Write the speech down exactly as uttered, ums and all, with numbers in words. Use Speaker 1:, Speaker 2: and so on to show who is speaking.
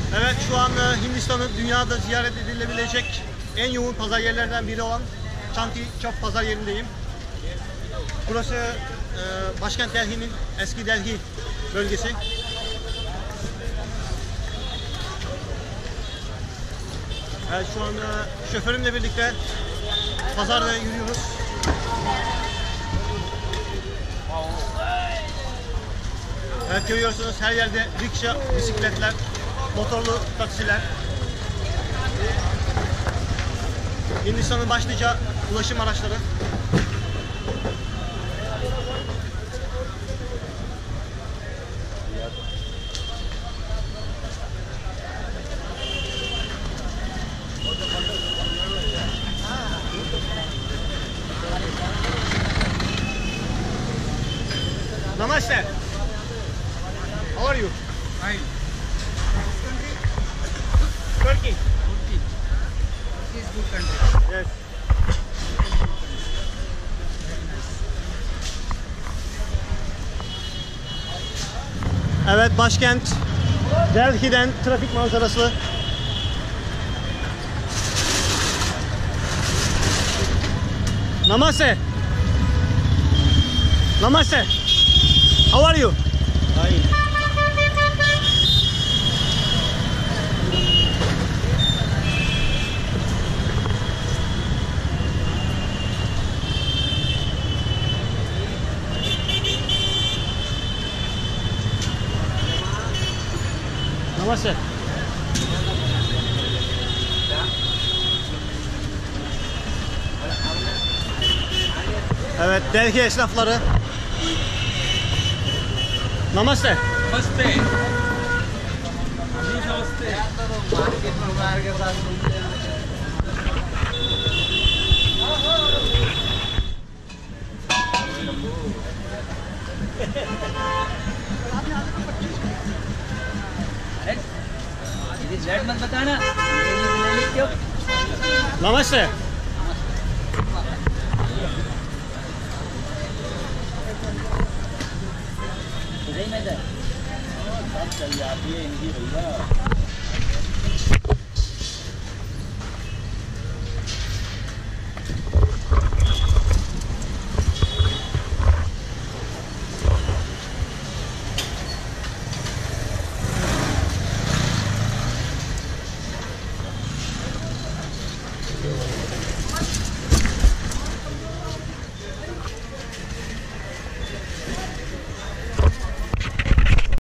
Speaker 1: Evet, şu an Hindistan'ın dünyada ziyaret edilebilecek en yoğun pazar yerlerden biri olan Chanti Chowk pazar yerindeyim. Burası e, başkent Delhi'nin eski Delhi bölgesi. Evet, şu an şoförümle birlikte pazarda yürüyoruz. Evet, görüyorsunuz her yerde rikşa, bisikletler, motorlu taksiler. Hindistan'ın başlıca ulaşım araçları. Namaste. How are you?
Speaker 2: Hi.
Speaker 1: Turkey.
Speaker 2: Turkey. Turkey is good country.
Speaker 1: Yes. Evet, başkent Delhi'den trafik manzarası. Namaste. Namaste. How are you?
Speaker 2: Hi.
Speaker 1: Namaste. Evet, Delhi esnafları. Namaste.
Speaker 2: Namaste. Namaste. Market में बाहर के साथ घूमते हैं. ये Z मत बताना. ये ले क्यों?
Speaker 1: Namaste.
Speaker 2: सही में सर. बात चल जाती है इनकी भैया.